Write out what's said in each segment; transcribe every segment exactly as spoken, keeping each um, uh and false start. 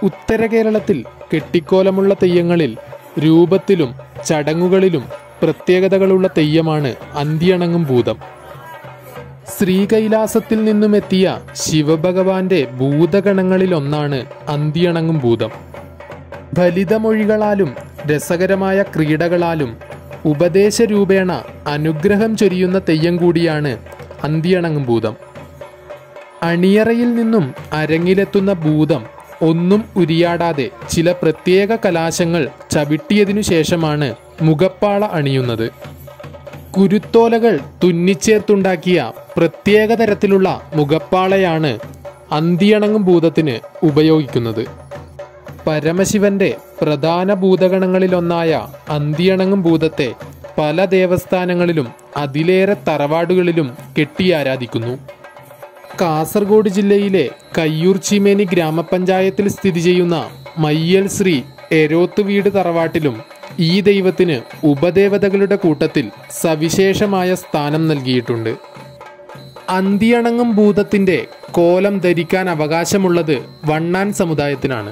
ഉത്തര കേരളത്തിൽ കെട്ടിക്കോലമുള്ള തെയ്യങ്ങളിൽ രൂപത്തിലും ചടങ്ങുകളിലും പ്രത്യേകതകളുള്ള തെയ്യമാണ് അന്തിയണങ്ങും ഭൂതം. ശ്രീകൈലാസത്തിൽ നിന്നുമെത്തിയ ശിവഭഗവാന്റെ ഭൂതഗണങ്ങളിലൊന്നാണ് അന്തിയണങ്ങും ഭൂതം. ഫലിതമൊഴികളാലും രസകരമായ ക്രീഡകളാലും ഉപദേശരൂപേണ അനുഗ്രഹം ചൊരിയുന്ന തെയ്യം കൂടിയാണ് അന്തിയണങ്ങും ഭൂതം. അണിയറയിൽ നിന്നും അരങ്ങിലെത്തുന്ന ഭൂതം ഒന്നും ഉരിയാടാതെ ചില പ്രത്യേക കലാശങ്ങൾ ചവിട്ടിയതിനു ശേഷമാണ് മുഖപ്പാള അണിയുന്നത്. കുരുത്തോലകൾ തുന്നിച്ചേർത്തുണ്ടാക്കിയ പ്രത്യേക തരത്തിലുള്ള മുഖപ്പാളയാണ് അന്തിയണങ്ങും ഭൂതത്തിന് ഉപയോഗിക്കുന്നത്. പരമശിവന്റെ പ്രധാന ഭൂതഗണങ്ങളിലൊന്നായ അന്തിയണങ്ങും ഭൂതത്തെ പല ദേവസ്ഥാനങ്ങളിലും അതിലേറെ തറവാടുകളിലും കെട്ടിയാരാധിക്കുന്നു. കാസർഗോഡ് ജില്ലയിലെ കയ്യൂർ ചീമേനി ഗ്രാമപഞ്ചായത്തിൽ സ്ഥിതി ചെയ്യുന്ന മയ്യൽ ശ്രീ എരോത്ത് വീട് തറവാട്ടിലും ഈ ദൈവത്തിന് ഉപദേവതകളുടെ കൂട്ടത്തിൽ സവിശേഷമായ സ്ഥാനം നൽകിയിട്ടുണ്ട്. അന്തിയണങ്ങും ഭൂതത്തിന്റെ കോലം ധരിക്കാൻ അവകാശമുള്ളത് വണ്ണാൻ സമുദായത്തിനാണ്.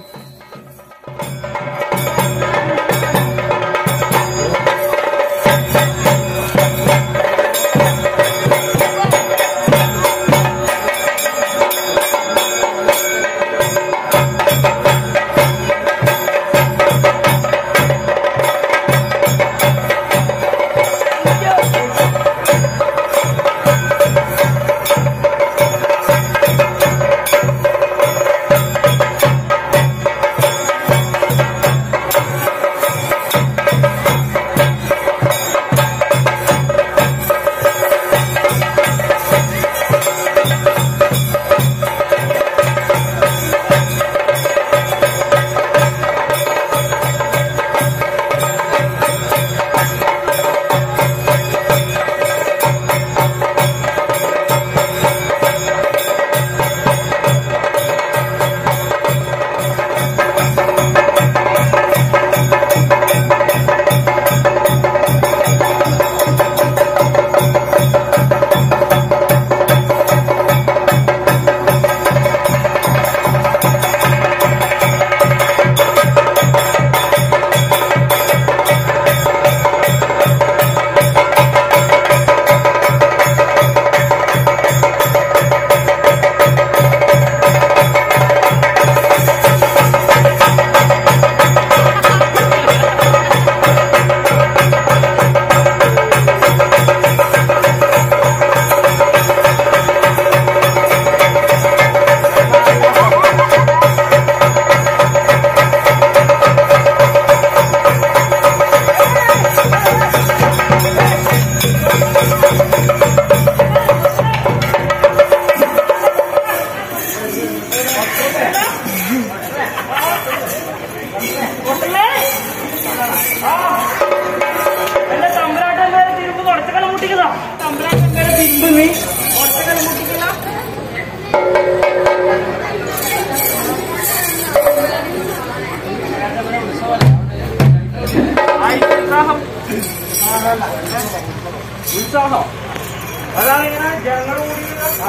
ഉത്സാഹം അതാണ് ഇങ്ങനെ ജനങ്ങൾ കൂടി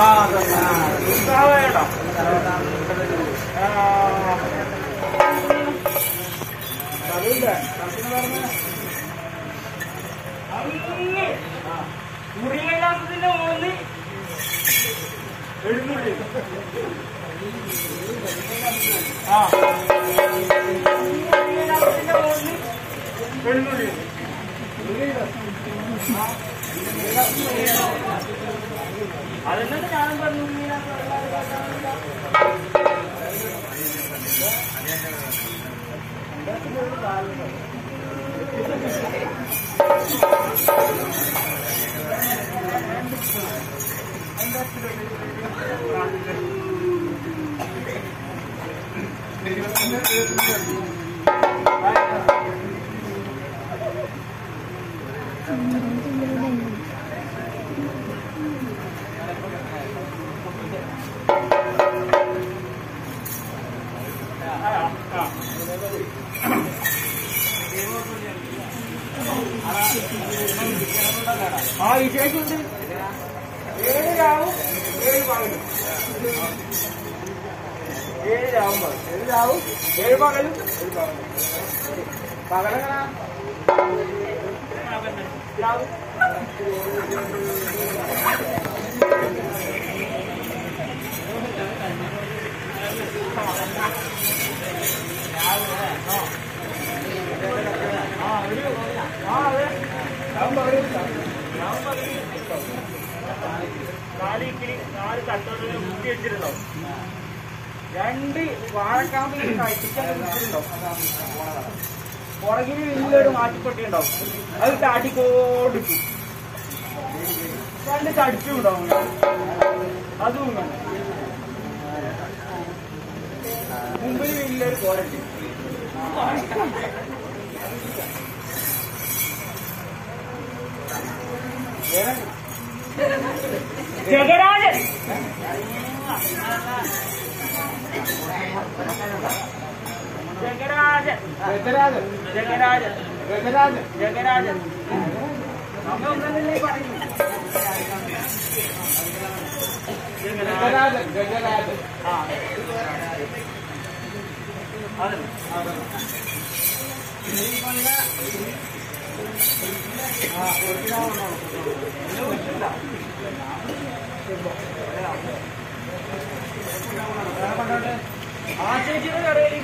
ഉത്സാഹം വേണം. മുറികൈലാസത്തിന്റെ മുകളിൽ എഴുന്നള്ളി ആ മുറികൈലാസത്തിന്റെ മുകളിൽ എഴുന്നള്ളി അതെന്നെ ഞാനും പറഞ്ഞു. ആ വിശേഷമുണ്ട്. ഏഴ് രാവും ഏഴ് പകലും ഏഴ് രാവും ഏഴ് രാവും ഏഴ് പകലും പകലെങ്ങനെ രാവും നാല് ഇക്കിളി നാല് തട്ടോട് മുട്ടി വെച്ചിട്ടുണ്ടാവും. രണ്ട് വാഴക്കാമ്പിൽ കഴിച്ചിട്ടുണ്ടാവും. പുറകിൽ വലിയൊരു മാറ്റിപ്പൊട്ടി ഉണ്ടാവും. അത് ചാടിക്കോടിക്കും. രണ്ട് ചടിച്ചും ഉണ്ടാവും. അതും വേണം. മുമ്പിൽ വലിയൊരു കോരട്ടി. ജഗരാജൻ ജഗരാജൻ ജഗരാജൻ ജഗരാജൻ ജഗരാജൻ ജഗരാജൻ നമ്മൾ ഒന്നല്ലേ പറഞ്ഞു. ജഗരാജൻ ജഗരാജൻ ആ അതെ ആ ചേച്ചിയുടെ കടയിൽ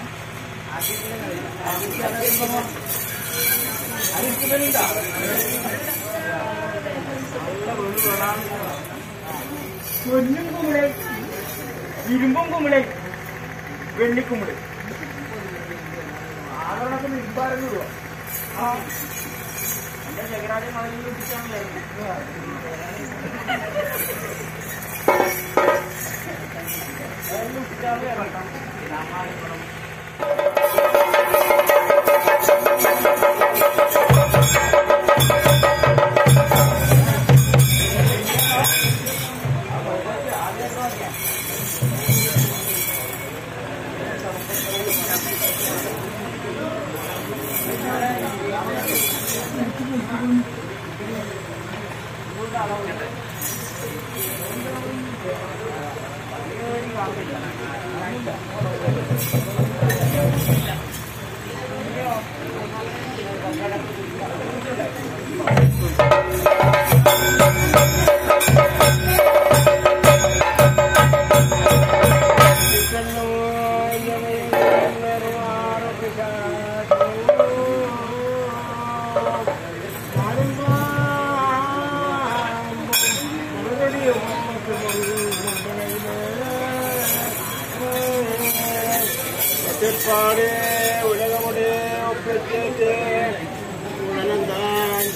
പൊന്നും കുമിളെ ഇരുമ്പും കുമിളെ വെള്ളിക്കുമിളെ ആദരണത്തിന് ഇരുമ്പാരെന്ന് വിടുക. ആ എന്റെ ജഗരാജൻ മകളിൽ വിളിച്ചാണ് ഇറക്കാം. ഉലകമുടെ ഒപ്പിച്ചേറ്റ് ഉണനന്താൻ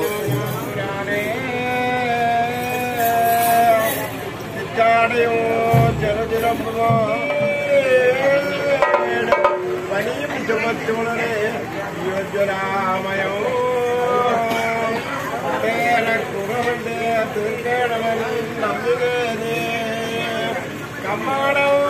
ചാടയോ ചെറുതിരമ്പോ പനിയും ചുമച്ചുണരെ യോജ്വരാമയോ കുറവുണ്ട് തീർക്കണമെന്ന് നമ്പികേ കമ്മാടോ